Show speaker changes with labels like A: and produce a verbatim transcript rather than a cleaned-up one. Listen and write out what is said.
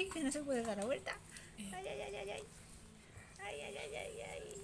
A: que no se puede dar la vuelta. Ay, ay, ay, ay, ay. Ay, ay, ay, ay, ay.